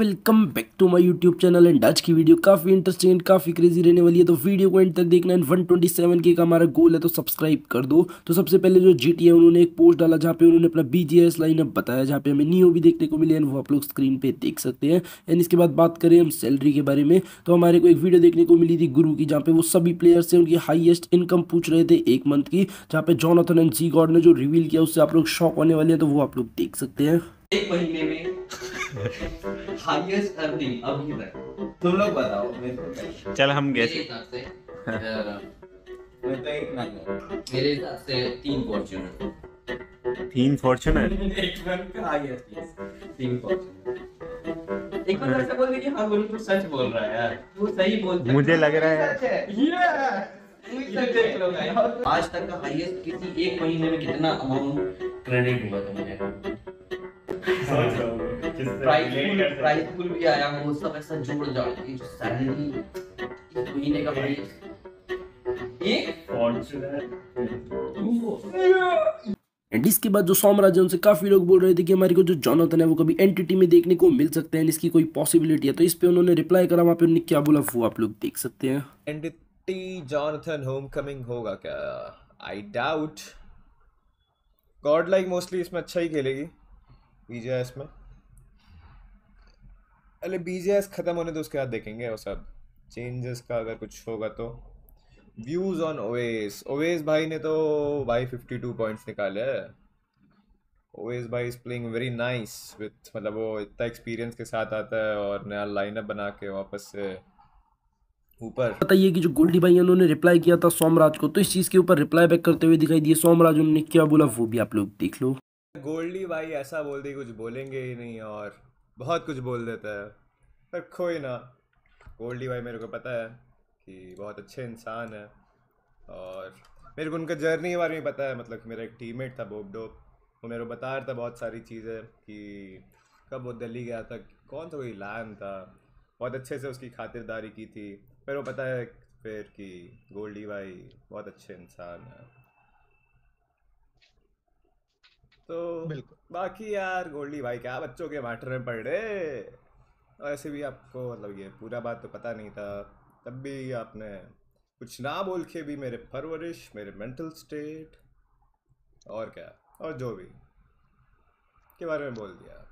Welcome back to my YouTube channel. And आज की video काफ़ी इंटरेस्टिंग एंड काफ़ी क्रेजी रहने वाली है, तो वीडियो को एंड तक देखना। एंड 127 के का हमारा गोल है, तो सब्सक्राइब कर दो। तो सबसे पहले जो जीटी है उन्होंने एक पोस्ट डाला जहाँ पे उन्होंने अपना बीजीएस लाइनअप बताया, जहाँ पे हमें नियो भी देखने को मिले, एंड वो आप लोग स्क्रीन पे देख सकते हैं। एंड इसके बाद बात करें हम सैलरी के बारे में, तो हमारे को एक वीडियो देखने को मिली थी गुरु की, जहाँ पे वो सभी प्लेयर से उनकी हाईएस्ट इनकम पूछ रहे थे एक मंथ की, जहाँ पे जॉनथन एंड जी गॉड ने जो रिवील किया उससे आप लोग शॉक होने वाले हैं, तो वो आप लोग देख सकते हैं। एक महीने में हाईएस्ट अर्निंग अभी तक तुम लोग बताओ मेरे को। चल हम मेरे गैस हिसाब से मेरे हिसाब से 3 फॉर्च्यूनर 3 फॉर्च्यूनर एक मंथ का हाईएस्ट 3 फॉर्च्यूनर। एक बार ऐसे बोल दे कि हाँ गुरु तू सच बोल रहा है यार, तू सही बोल रहा है। मुझे लग रहा है ये देख लो गाइस, आज तक का हाईएस्ट किसी एक महीने में कितना अमाउंट क्रेडिट हुआ तुमने? प्राइस फुल भी आया, वो सब ऐसा जोड़ जाड़ के जो सैलरी इस महीने का भाई एक एंड इसके बाद जो सोमराज है उनसे काफी लोग बोल रहे थे कि हमारे को जो जॉनथन है वो कभी एंटिटी में देखने को मिल सकते हैं, इसकी कोई पॉसिबिलिटी है। तो इस पे उन्होंने रिप्लाई करा, वहां पे उन्होंने क्या बोला वो आप लोग देख सकते हैं। एंटिटी जॉनथन होमकमिंग होगा क्या? I doubt. God like mostly इसमें अच्छा ही खेलेगी बीजेएस में। अरे बीजेएस खत्म होने तो उसके बाद देखेंगे वो सब चेंजेस का, अगर कुछ होगा तो। व्यूज ऑन ओवेस, ओवेस भाई ने तो भाई 52 पॉइंट्स निकाले हैं। ओवेस भाई is playing very nice with, मतलब वो इतना एक्सपीरियंस के साथ आता है और नया लाइनअप बना के वापस से ऊपर। बताइए कि जो गोल्डी भाई है उन्होंने रिप्लाई किया था सोमराज को, तो इस चीज के ऊपर रिप्लाई बैक करते हुए दिखाई दिए सोमराज, उन्होंने क्या बोला वो भी आप लोग देख लो। गोल्डी भाई ऐसा बोल दी कुछ बोलेंगे ही नहीं और बहुत कुछ बोल देता है, पर कोई ना। गोल्डी भाई मेरे को पता है कि बहुत अच्छे इंसान है और मेरे को उनका जर्नी के बारे में पता है। मतलब मेरा एक टीममेट था बोबडोप, वो मेरे को बता रहा था बहुत सारी चीज़ें कि कब वो दिल्ली गया था, कौन सा कोई लैन था, बहुत अच्छे से उसकी खातिरदारी की थी। मेरे को पता है फिर कि गोल्डी भाई बहुत अच्छे इंसान है। तो बाकी यार गोल्डी भाई क्या बच्चों के मैटर में पड़ रहे। ऐसे भी आपको मतलब ये पूरा बात तो पता नहीं था, तब भी आपने कुछ ना बोल के भी मेरे परवरिश, मेरे मेंटल स्टेट और क्या और जो भी के बारे में बोल दिया।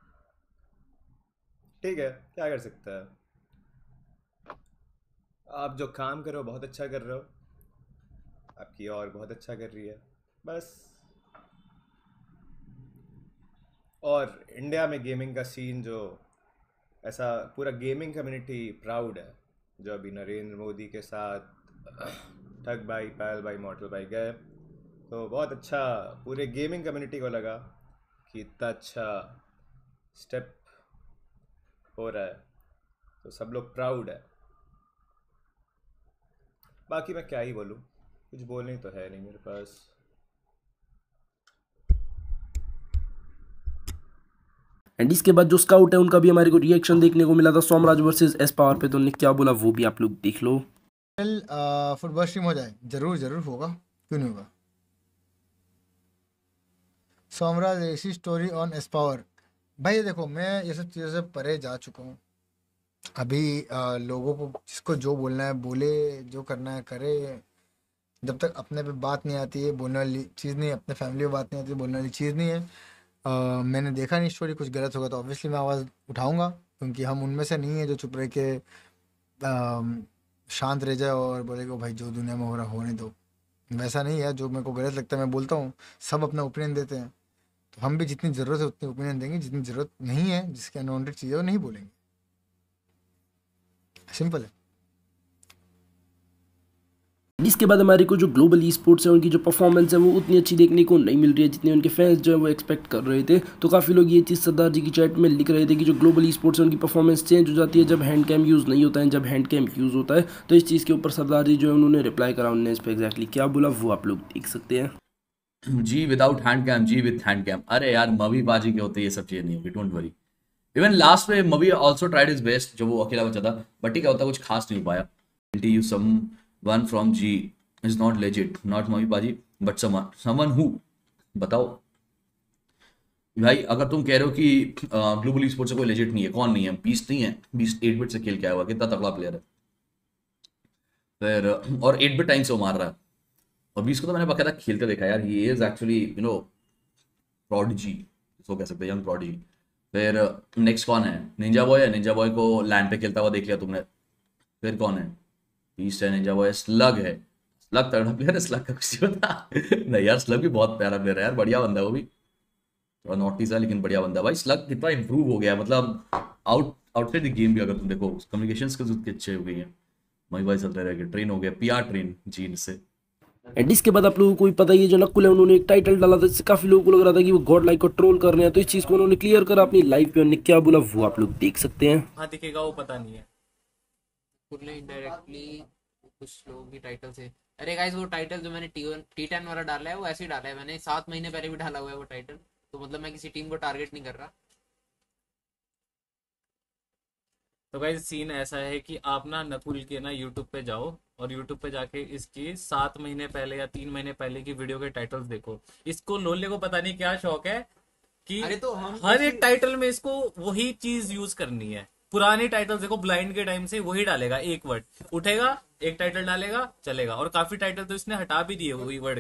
ठीक है, क्या कर सकता है। आप जो काम कर रहे हो बहुत अच्छा कर रहे हो, आपकी और बहुत अच्छा कर रही है बस। और इंडिया में गेमिंग का सीन जो ऐसा पूरा गेमिंग कम्युनिटी प्राउड है, जो अभी नरेंद्र मोदी के साथ ठग भाई, पायल भाई, मॉडल भाई गए, तो बहुत अच्छा पूरे गेमिंग कम्युनिटी को लगा कि इतना अच्छा स्टेप हो रहा है, तो सब लोग प्राउड है। बाकी मैं क्या ही बोलूँ, कुछ बोलने तो है नहीं मेरे पास। एंड इसके बाद जो स्काउट है उनका भी हमारे को रिएक्शन देखने को मिला था सोमराज वर्सेस एस पावर पे, तो उन्होंने क्या बोला वो भी आप लोग देख लो। फुटबॉल स्ट्रीम हो जाए, जरूर जरूर होगा, क्यों नहीं होगा। सोमराज ऐसी स्टोरी ऑन एस पावर। भाई देखो, मैं ये सब चीज़ों से परे जा चुका हूँ। अभी लोगों को जिसको जो बोलना है बोले, जो करना है करे। जब तक अपने पे बात नहीं आती है बोलने वाली चीज़ नहीं है, अपने फैमिली पे बात नहीं आती है बोलने वाली चीज़ नहीं है। मैंने देखा नहीं स्टोरी, कुछ गलत होगा तो ऑब्वियसली मैं आवाज़ उठाऊंगा, क्योंकि हम उनमें से नहीं है जो चुप रह के शांत रह जाए और बोले कि भाई जो दुनिया में हो रहा होने दो। वैसा नहीं है, जो मेरे को गलत लगता है मैं बोलता हूँ। सब अपना ओपिनियन देते हैं, तो हम भी जितनी ज़रूरत है उतनी ओपिनियन देंगे, जितनी ज़रूरत नहीं है, जिसके अनवांटेड चीज़ है वो नहीं बोलेंगे। सिंपल है। इसके बाद हमारे को जो ग्लोबल ई स्पोर्ट्स है उनकी जो परफॉर्मेंस है वो उतनी अच्छी देखने को नहीं मिल रही है जितनी उनके फैंस जो है वो एक्सपेक्ट कर रहे थे। तो काफ़ी लोग ये चीज़ सरदार जी की चैट में लिख रहे थे कि जो ग्लोबल ई स्पोर्ट्स है उनकी परफॉर्मेंस चेंज हो जाती है जब हैंड कैम यूज़ नहीं होता है, जब हैंड कैम यूज़ होता है। तो इस चीज़ के ऊपर सरदार जी जो है उन्होंने रिप्लाई करा, उन्होंने इस पर एग्जैक्टली क्या बोला वो आप लोग देख सकते हैं। G without hand cam, G with hand cam. अरे यार मवी बाजी के होते ये सब चीजें नहीं होगी, डोंट वरी। इवन लास्ट में Mavi also tried his best, जो वो अकेला बचा था, बट ठीक है होता कुछ खास नहीं हो पाया। You someone from G is not legit, not Mavi बाजी बट समवन हु, बताओ। भाई अगर तुम कह रहे हो कि ग्लोबल ई स्पोर्ट्स से कोई लेजेंड नहीं है, कौन नहीं है? बीस्ट नहीं है? बीस्ट 8 बिट से खेल के आया हुआ, कितना तगड़ा प्लेयर है। फिर और 8 बिट टाइम से वो मार रहा है। और बीस्ट को तो मैंने बकायदा खेलते देखा यार, ही इज एक्चुअली प्रोडिजी, इसको कह सकते हैं, यंग प्रोडिजी। फिर नेक्स्ट कौन है? निंजा बॉय है, निंजा बॉय को लैंड पे खेलता हुआ देख लिया तुमने। फिर कौन है? बीस्ट है, निंजा बॉय, स्लग है। स्लग तगड़ा प्लेयर है, स्लग का कुछ नहीं पता। नहीं यार, स्लग भी बहुत प्यारा प्लेयर है यार, बढ़िया बंदा है वो भी, थोड़ा नॉटी सा लेकिन बढ़िया बंदा है भाई। स्लग कितना इंप्रूव हो गया है, मतलब आउटसाइड द गेम भी अगर तुम देखो, कम्युनिकेशन स्किल्स उसके अच्छे हो गई हैं। मई भाई चलते रह गए, ट्रेन हो गया, पीआर ट्रेन जीन से। एंड इसके बाद आप लोगों को भी पता ही है, जो नकुल है उन्होंने एक टाइटल डाला था, इससे काफी लोगों को लग रहा था कि वो गॉड लाइक को ट्रोल कर रहे हैं, तो इस चीज को उन्होंने क्लियर करा अपनी लाइव पे। उन्होंने क्या बोला वो आप लोग देख सकते हैं। हाँ दिखेगा वो पता नहीं है। खुले इनडायरेक्टली कुछ लोग भी टाइटल से, अरे गाइस वो टाइटल जो मैंने T10 वाला डाला है वो ऐसे ही डाला है मैंने, 7 महीने पहले भी डाला हुआ है वो टाइटल, तो मतलब मैं किसी टीम को टारगेट नहीं कर रहा। तो गाइस सीन ऐसा है कि आप ना नकुल के ना यूट्यूब पे जाओ और यूट्यूब पे जाके इसकी 7 महीने पहले या 3 महीने पहले की वीडियो के टाइटल्स देखो। इसको लोले को पता नहीं क्या शौक है कि अरे तो हम हर एक टाइटल में इसको वही चीज यूज करनी है। पुराने टाइटल देखो, ब्लाइंड के टाइम से वही डालेगा, एक वर्ड उठेगा, एक टाइटल डालेगा, चलेगा। और काफी टाइटल तो इसने हटा भी दिए वही वर्ड